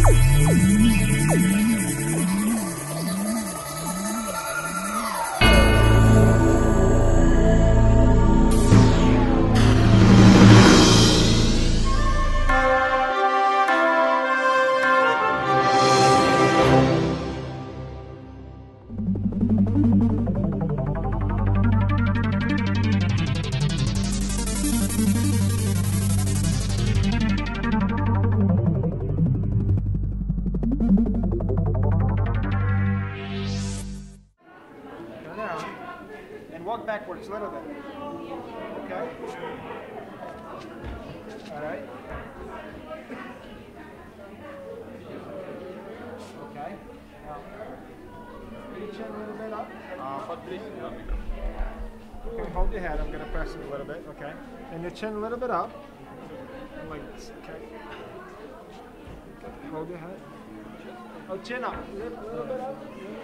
Walk backwards a little bit. Okay. All right. Okay. Now, put your chin a little bit up. Okay, hold your head. I'm going to press it a little bit. Okay. And your chin a little bit up. Like this. Okay. Hold your head. Oh, chin up. A little bit up.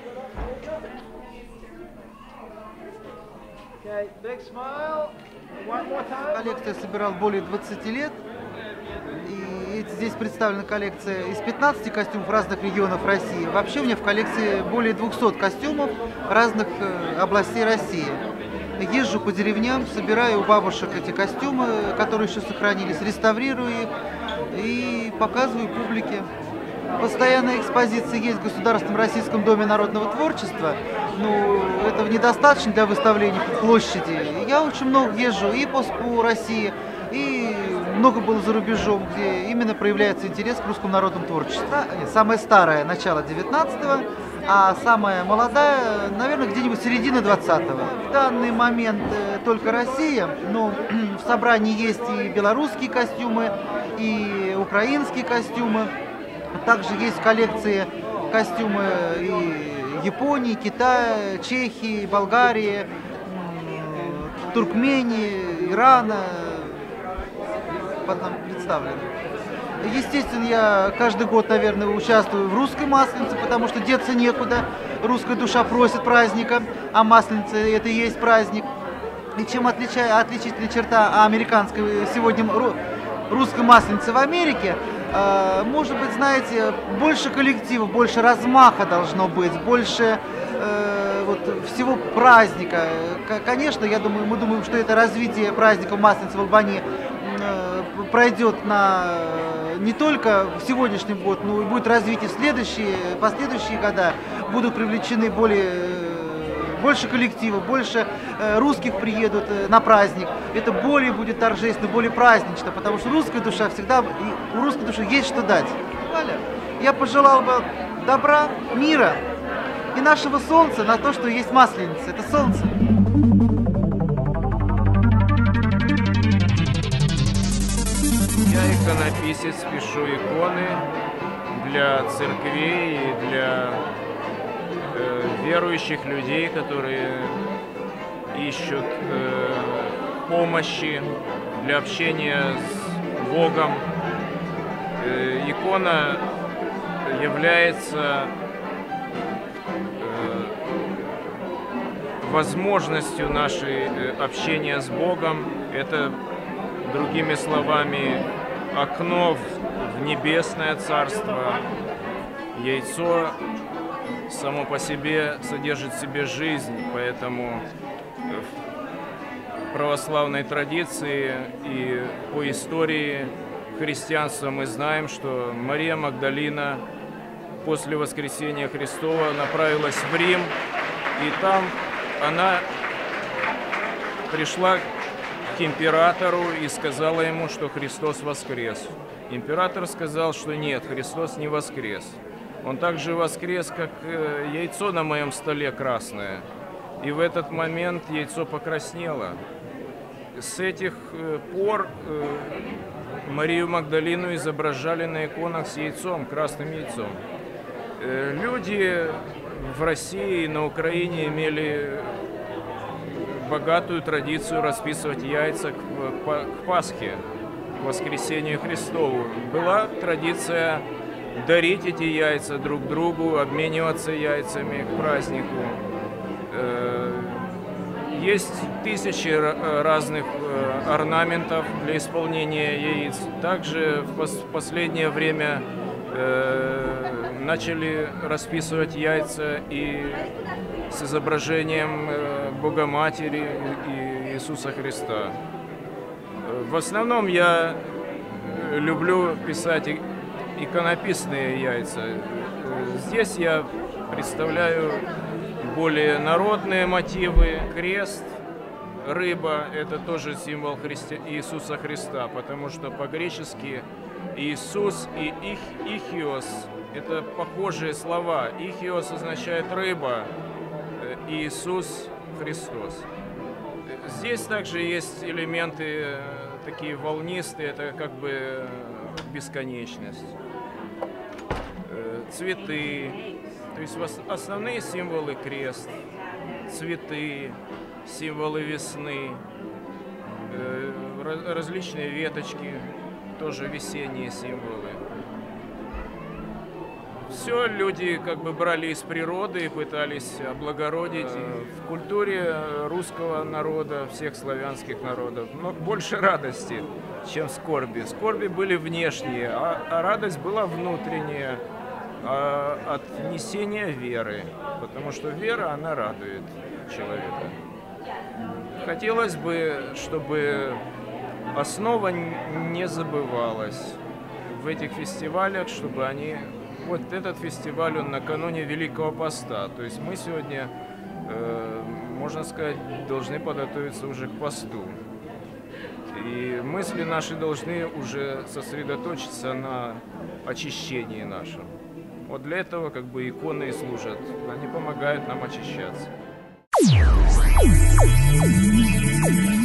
Okay, big smile. One more time. Коллекцию собирал более 20 лет. И здесь представлена коллекция из 15 костюмов разных регионов России. Вообще у меня в коллекции более 200 костюмов разных областей России. Езжу по деревням, собираю у бабушек эти костюмы, которые еще сохранились, реставрирую их и показываю публике. Постоянная экспозиция есть в Государственном Российском доме народного творчества. Ну, этого недостаточно для выставления по площади. Я очень много езжу и по России, и много было за рубежом, где именно проявляется интерес к русскому народному творчеству. Самая старая — начало 19-го, а самая молодая, наверное, где-нибудь середина 20-го. В данный момент только Россия, но в собрании есть и белорусские костюмы, и украинские костюмы. Также есть в коллекции костюмы и Японии, Китая, Чехии, Болгарии, Туркмении, Ирана представлены. Естественно, я каждый год, наверное, участвую в русской масленице, потому что деться некуда. Русская душа просит праздника, а масленица — это и есть праздник. И чем отличительная черта американской сегодня русской масленицы в Америке, может быть, знаете, больше коллектива, больше размаха должно быть, больше вот, всего праздника. Конечно, мы думаем, что это развитие праздника Масленицы в Албании пройдет не только в сегодняшний год, но и будет развитие в последующие года. Будут привлечены больше коллектива, больше русских приедут на праздник. Это более будет торжественно, более празднично, потому что русская душа всегда, у русской души есть что дать. Я пожелал бы добра, мира и нашего солнца на то, что есть масленица. Это солнце. Я иконописец, пишу иконы для церквей и для верующих людей, которые ищут помощи для общения с Богом. Икона является возможностью нашей общения с Богом. Это, другими словами, окно в небесное царство. Яйцо само по себе содержит в себе жизнь, поэтому в православной традиции и по истории христианства мы знаем, что Мария Магдалина после воскресения Христова направилась в Рим, и там она пришла к императору и сказала ему, что Христос воскрес. Император сказал, что нет, Христос не воскрес. Он также воскрес, как яйцо на моем столе красное. И в этот момент яйцо покраснело. С этих пор Марию Магдалину изображали на иконах с яйцом, красным яйцом. Люди в России и на Украине имели богатую традицию расписывать яйца к Пасхе, к воскресению Христову. Была традиция дарить эти яйца друг другу, обмениваться яйцами к празднику. Есть тысячи разных орнаментов для исполнения яиц. Также в последнее время начали расписывать яйца и с изображением Богоматери и Иисуса Христа. В основном я люблю писать иконописные яйца. Здесь я представляю более народные мотивы. Крест, рыба – это тоже символ Иисуса Христа, потому что по-гречески Иисус и Ихиос – это похожие слова. Ихиос означает рыба, Иисус – Христос. Здесь также есть элементы такие волнистые, это как бы бесконечность. Цветы, то есть основные символы – крест, цветы, символы весны, различные веточки, тоже весенние символы. Все люди как бы брали из природы и пытались облагородить. В культуре русского народа, всех славянских народов, но больше радости, чем скорби. Скорби были внешние, а радость была внутренняя, от несения веры, потому что вера, она радует человека. Хотелось бы, чтобы основа не забывалась в этих фестивалях, чтобы они... Вот этот фестиваль, он накануне Великого Поста. То есть мы сегодня, можно сказать, должны подготовиться уже к посту. И мысли наши должны уже сосредоточиться на очищении нашем. Вот для этого как бы иконы и служат. Они помогают нам очищаться.